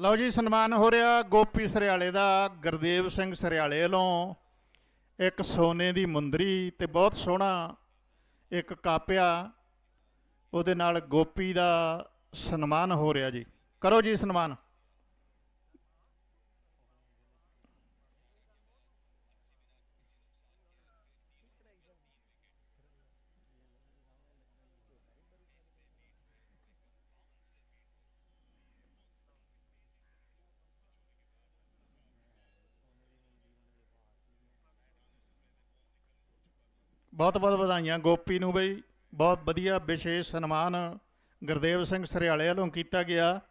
ਲਓ ਜੀ, ਸਨਮਾਨ ਹੋ ਰਿਹਾ ਗੋਪੀ ਸਰਿਆਲੇ ਦਾ। ਗੁਰਦੇਵ ਸਿੰਘ ਸਰਿਆਲੇ ਵੱਲੋਂ ਇੱਕ ਸੋਨੇ ਦੀ ਮੁੰਦਰੀ ਤੇ ਬਹੁਤ ਸੋਹਣਾ ਇੱਕ ਕਾਪਿਆ, ਉਹਦੇ ਨਾਲ ਗੋਪੀ ਦਾ ਸਨਮਾਨ ਹੋ ਰਿਹਾ ਜੀ। ਕਰੋ ਜੀ ਸਨਮਾਨ। बहुत बहुत ਵਧਾਈਆਂ ਗੋਪੀ ਨੂੰ ਬਈ, ਬਹੁਤ ਵਧੀਆ ਵਿਸ਼ੇਸ਼ ਸਨਮਾਨ ਗੁਰਦੇਵ ਸਿੰਘ ਸਰਿਆਲੇ ਵੱਲੋਂ ਕੀਤਾ ਗਿਆ।